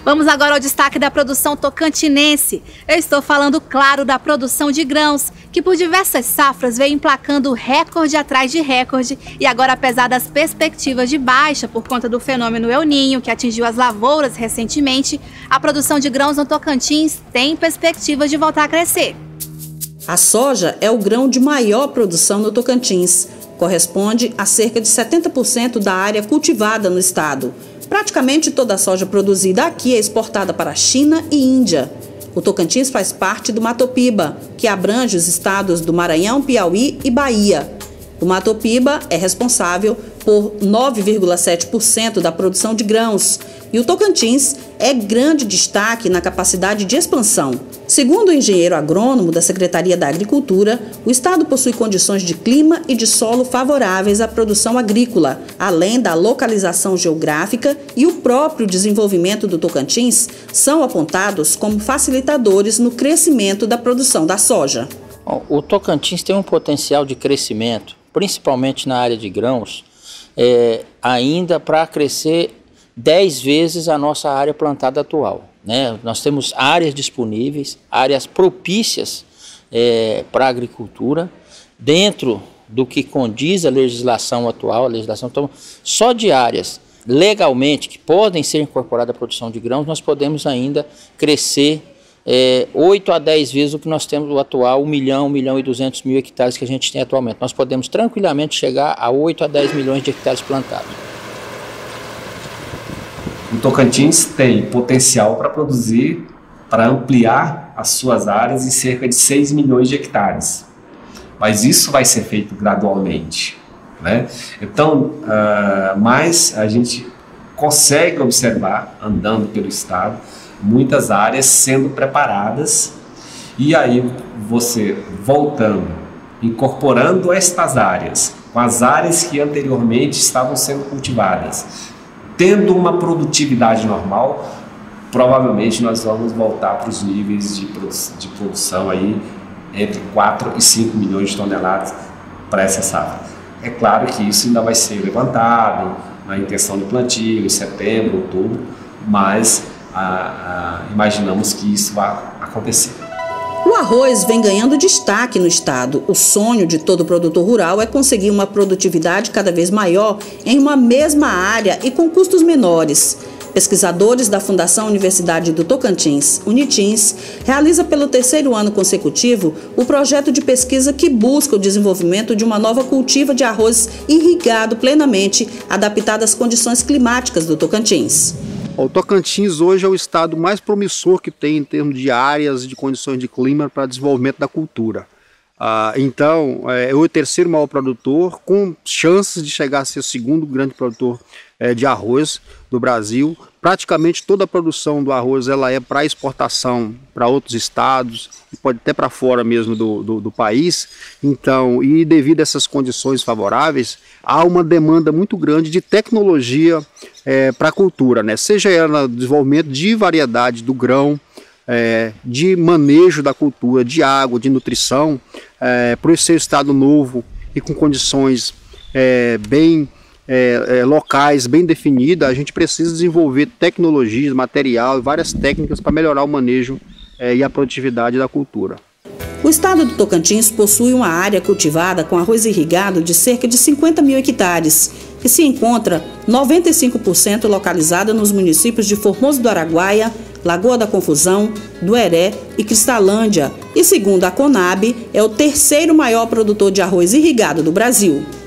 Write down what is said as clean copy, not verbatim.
Vamos agora ao destaque da produção tocantinense. Eu estou falando, claro, da produção de grãos, que por diversas safras vem emplacando recorde atrás de recorde e agora, apesar das perspectivas de baixa por conta do fenômeno El Niño, que atingiu as lavouras recentemente, a produção de grãos no Tocantins tem perspectivas de voltar a crescer. A soja é o grão de maior produção no Tocantins. Corresponde a cerca de 70% da área cultivada no estado. Praticamente toda a soja produzida aqui é exportada para a China e Índia. O Tocantins faz parte do Matopiba, que abrange os estados do Maranhão, Piauí e Bahia. O Matopiba é responsável por 9,7% da produção de grãos e o Tocantins é grande destaque na capacidade de expansão. Segundo o engenheiro agrônomo da Secretaria da Agricultura, o estado possui condições de clima e de solo favoráveis à produção agrícola, além da localização geográfica e o próprio desenvolvimento do Tocantins são apontados como facilitadores no crescimento da produção da soja. O Tocantins tem um potencial de crescimento, principalmente na área de grãos, ainda para crescer 10 vezes a nossa área plantada atual, né? Nós temos áreas disponíveis, áreas propícias para a agricultura, dentro do que condiz a legislação atual, então, só de áreas legalmente que podem ser incorporadas à produção de grãos, nós podemos ainda crescer 8 a 10 vezes o que nós temos o atual, 1 milhão e 200 mil hectares que a gente tem atualmente. Nós podemos tranquilamente chegar a 8 a 10 milhões de hectares plantados. O Tocantins tem potencial para produzir, para ampliar as suas áreas em cerca de 6 milhões de hectares. Mas isso vai ser feito gradualmente, né? Então, mas a gente consegue observar, andando pelo estado, muitas áreas sendo preparadas e aí você voltando, incorporando estas áreas com as áreas que anteriormente estavam sendo cultivadas, tendo uma produtividade normal, provavelmente nós vamos voltar para os níveis de produção aí entre 4 e 5 milhões de toneladas para essa safra. É claro que isso ainda vai ser levantado na intenção de plantio em setembro, outubro, mas imaginamos que isso vai acontecer. O arroz vem ganhando destaque no estado. O sonho de todo produtor rural é conseguir uma produtividade cada vez maior em uma mesma área e com custos menores. Pesquisadores da Fundação Universidade do Tocantins, Unitins, realiza pelo 3º ano consecutivo o projeto de pesquisa que busca o desenvolvimento de uma nova cultiva de arroz irrigado plenamente, adaptada às condições climáticas do Tocantins. O Tocantins hoje é o estado mais promissor que tem em termos de áreas e de condições de clima para desenvolvimento da cultura. Então, é o 3º maior produtor, com chances de chegar a ser o 2º grande produtor de arroz do Brasil. Praticamente toda a produção do arroz ela é para exportação para outros estados, pode até para fora mesmo do país. Então, e devido a essas condições favoráveis, há uma demanda muito grande de tecnologia para a cultura, né? Seja ela no desenvolvimento de variedade do grão, de manejo da cultura, de água, de nutrição, por esse estado novo e com condições bem locais, bem definidas, a gente precisa desenvolver tecnologias, material e várias técnicas para melhorar o manejo e a produtividade da cultura. O estado do Tocantins possui uma área cultivada com arroz irrigado de cerca de 50 mil hectares, que se encontra 95% localizada nos municípios de Formoso do Araguaia, Lagoa da Confusão, Dueré e Cristalândia, e segundo a Conab, é o 3º maior produtor de arroz irrigado do Brasil.